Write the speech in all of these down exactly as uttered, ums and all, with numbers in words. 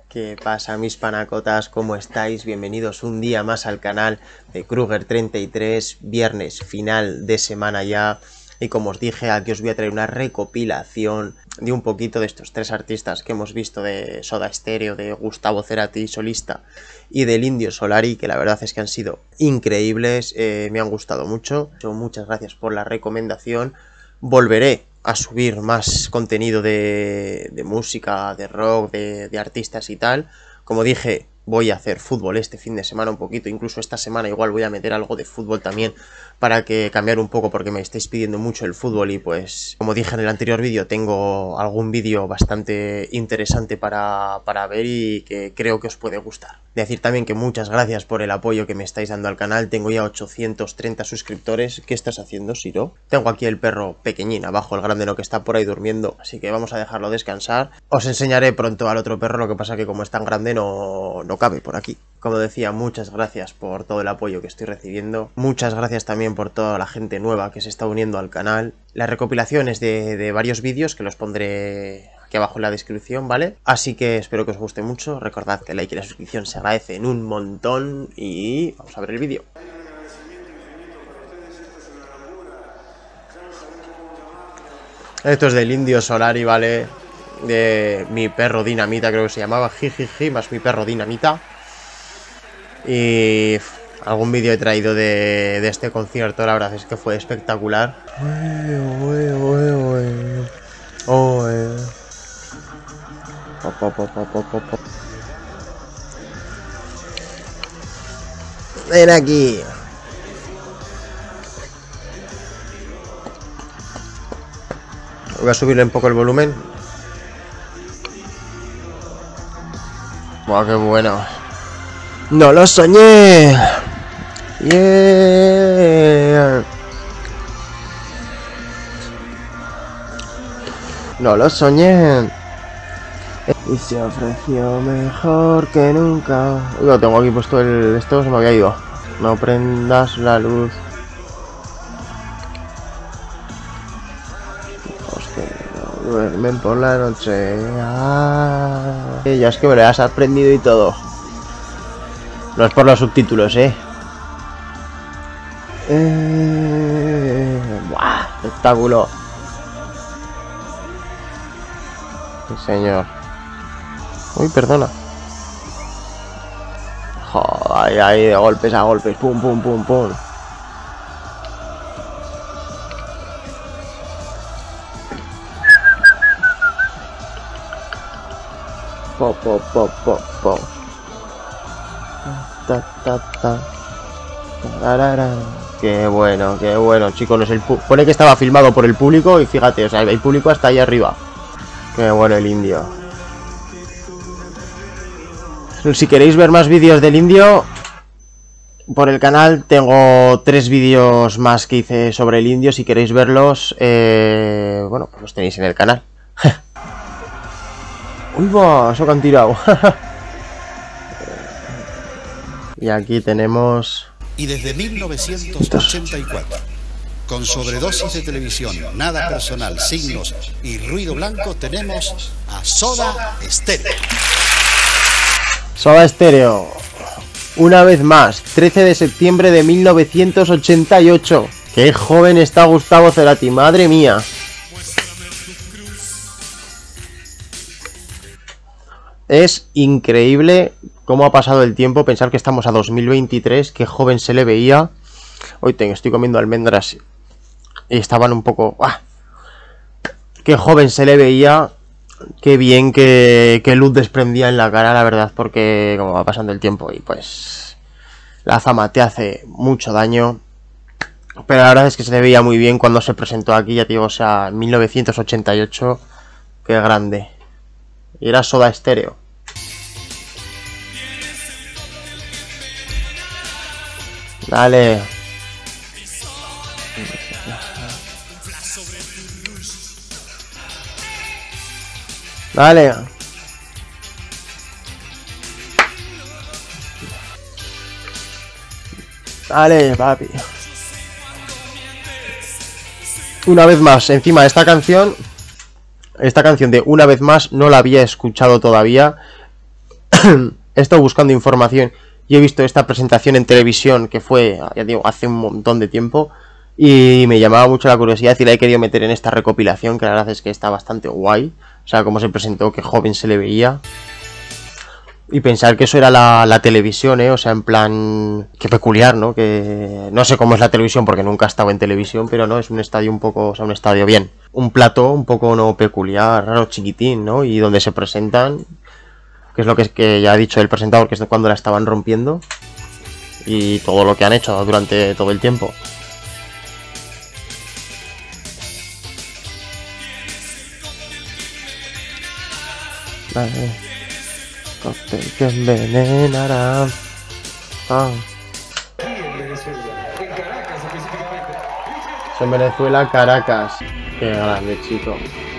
¿Qué pasa, mis panacotas? ¿Cómo estáis? Bienvenidos un día más al canal de Kruger treinta y tres, viernes final de semana ya. Y como os dije, aquí os voy a traer una recopilación de un poquito de estos tres artistas que hemos visto, de Soda Stereo, de Gustavo Cerati solista y del Indio Solari, que la verdad es que han sido increíbles, eh, me han gustado mucho. Muchas gracias por la recomendación. Volveré a subir más contenido de, de música, de rock, de, de artistas y tal. Como dije, voy a hacer fútbol este fin de semana un poquito, incluso esta semana igual voy a meter algo de fútbol también para que cambiar un poco, porque me estáis pidiendo mucho el fútbol y pues, como dije en el anterior vídeo, tengo algún vídeo bastante interesante para, para ver y que creo que os puede gustar. Decir también que muchas gracias por el apoyo que me estáis dando al canal. Tengo ya ochocientos treinta suscriptores. ¿Qué estás haciendo, Siro? Tengo aquí el perro pequeñín abajo, el grande no, que está por ahí durmiendo, así que vamos a dejarlo descansar. Os enseñaré pronto al otro perro, lo que pasa que como es tan grande no, no cabe por aquí. Como decía, muchas gracias por todo el apoyo que estoy recibiendo. Muchas gracias también por toda la gente nueva que se está uniendo al canal. La recopilación es de, de varios vídeos que los pondré aquí abajo en la descripción, ¿vale? Así que espero que os guste mucho. Recordad que el like y la suscripción se agradecen un montón y vamos a ver el vídeo. Esto es del Indio Solari, ¿vale? De mi perro Dinamita, creo que se llamaba. Jijiji, más mi perro Dinamita. Y algún vídeo he traído de, de este concierto, la verdad es que fue espectacular. Ven aquí. Voy a subirle un poco el volumen. Buah, qué bueno. ¡No lo soñé! ¡Yeah! ¡No lo soñé! Y se ofreció mejor que nunca. Yo tengo aquí puesto el... Esto se me había ido. No prendas la luz. Hostia, no duermen por la noche. Ah, ya es que me lo has aprendido y todo. No es por los subtítulos, eh. eh... ¡Buah! Espectáculo. Sí, señor. Uy, perdona. Joder, ahí de golpes a golpes. Pum, pum, pum, pum. Po, po, po, po, po. Ta, ta, ta. Qué bueno, qué bueno, chicos. No es el pone que estaba filmado por el público y fíjate, o sea, el público hasta ahí arriba. Qué bueno el Indio. Si queréis ver más vídeos del Indio, por el canal tengo tres vídeos más que hice sobre el Indio. Si queréis verlos, eh, bueno, pues los tenéis en el canal. Uy, va, eso que han tirado. Y aquí tenemos... Y desde mil novecientos ochenta y cuatro, con sobredosis de televisión, nada personal, signos y ruido blanco, tenemos a Soda Stereo. Soda Stereo, una vez más, trece de septiembre de mil novecientos ochenta y ocho. ¡Qué joven está Gustavo Cerati! ¡Madre mía! Es increíble cómo ha pasado el tiempo. Pensar que estamos a dos mil veintitrés. Qué joven se le veía. Hoy tengo, estoy comiendo almendras y estaban un poco... ¡ah! Qué joven se le veía. Qué bien, que, que luz desprendía en la cara, la verdad, porque como va pasando el tiempo y pues la fama te hace mucho daño. Pero la verdad es que se le veía muy bien cuando se presentó aquí, ya te digo, o sea, mil novecientos ochenta y ocho. Qué grande. Y era Soda Stereo. Dale. Dale. Dale, papi. Una vez más, encima esta canción, esta canción de Una vez más no la había escuchado todavía. he estado buscando información y he visto esta presentación en televisión que fue, ya digo, hace un montón de tiempo. Y me llamaba mucho la curiosidad y la he querido meter en esta recopilación, que la verdad es que está bastante guay. O sea, cómo se presentó, qué joven se le veía. Y pensar que eso era la, la televisión, ¿eh? O sea, en plan... Qué peculiar, ¿no? Que no sé cómo es la televisión porque nunca he estado en televisión, pero no, es un estadio un poco... O sea, un estadio bien. Un plato un poco no peculiar, raro, chiquitín, ¿no? Y donde se presentan... Que es lo que, es que ya ha dicho el presentador, que es cuando la estaban rompiendo. Y todo lo que han hecho durante todo el tiempo. Vale. Cóctel que envenenará. Ah. Es en Venezuela, Caracas. Qué grande, chico.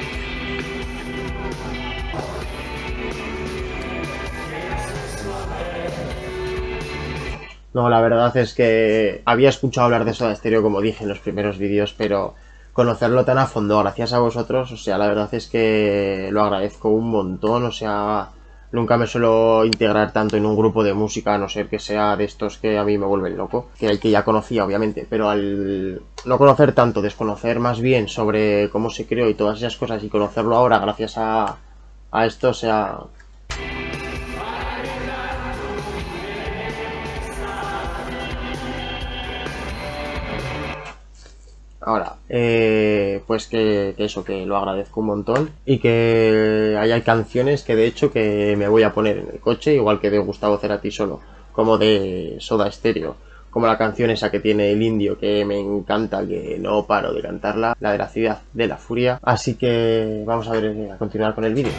No, la verdad es que había escuchado hablar de Soda Stereo, como dije en los primeros vídeos, pero conocerlo tan a fondo gracias a vosotros, o sea, la verdad es que lo agradezco un montón, o sea, nunca me suelo integrar tanto en un grupo de música, a no ser que sea de estos que a mí me vuelven loco, que el que ya conocía obviamente, pero al no conocer tanto, desconocer más bien sobre cómo se creó y todas esas cosas y conocerlo ahora gracias a, a esto, o sea... Ahora, eh, pues que, que eso, que lo agradezco un montón y que hay canciones que de hecho que me voy a poner en el coche, igual que de Gustavo Cerati solo, como de Soda Stereo, como la canción esa que tiene el Indio, que me encanta, que no paro de cantarla, la de la Ciudad de la Furia. Así que vamos a ver, a continuar con el vídeo.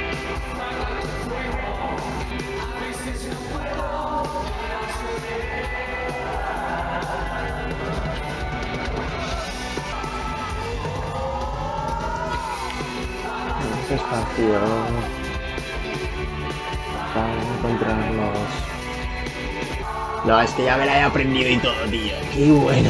Espacio para encontrarnos. No, es que ya me la he aprendido y todo, tío. Qué bueno.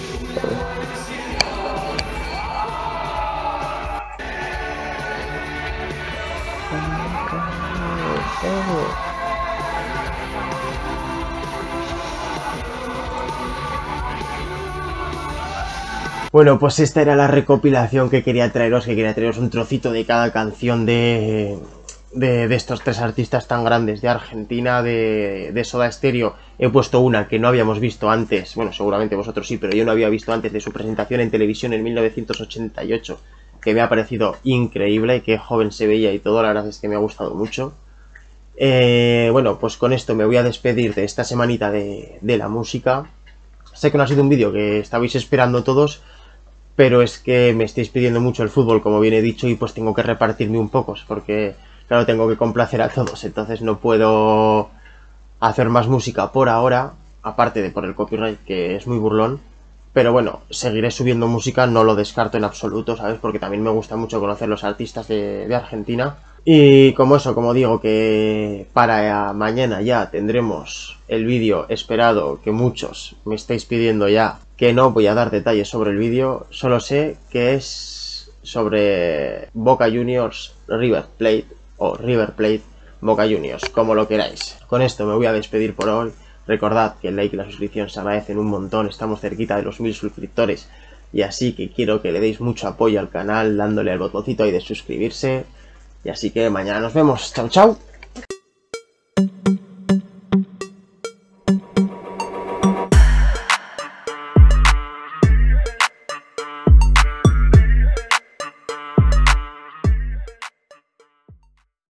Bueno, pues esta era la recopilación que quería traeros, que quería traeros un trocito de cada canción de, de, de estos tres artistas tan grandes de Argentina, de, de Soda Stereo. He puesto una que no habíamos visto antes, bueno, seguramente vosotros sí, pero yo no había visto antes de su presentación en televisión en mil novecientos ochenta y ocho, que me ha parecido increíble, qué joven se veía y todo, la verdad es que me ha gustado mucho. Eh, bueno, pues con esto me voy a despedir de esta semanita de, de la música. Sé que no ha sido un vídeo que estabais esperando todos, pero es que me estáis pidiendo mucho el fútbol, como bien he dicho, y pues tengo que repartirme un poco, porque claro, tengo que complacer a todos, entonces no puedo hacer más música por ahora, aparte de por el copyright, que es muy burlón. Pero bueno, seguiré subiendo música, no lo descarto en absoluto, ¿sabes? Porque también me gusta mucho conocer los artistas de, de Argentina. Y como eso, como digo, que para mañana ya tendremos el vídeo esperado que muchos me estáis pidiendo ya, que no voy a dar detalles sobre el vídeo, solo sé que es sobre Boca Juniors River Plate o River Plate Boca Juniors, como lo queráis. Con esto me voy a despedir por hoy. Recordad que el like y la suscripción se agradecen un montón, estamos cerquita de los mil suscriptores y así que quiero que le deis mucho apoyo al canal dándole al botoncito ahí de suscribirse. Y así que mañana nos vemos. Chao, chao.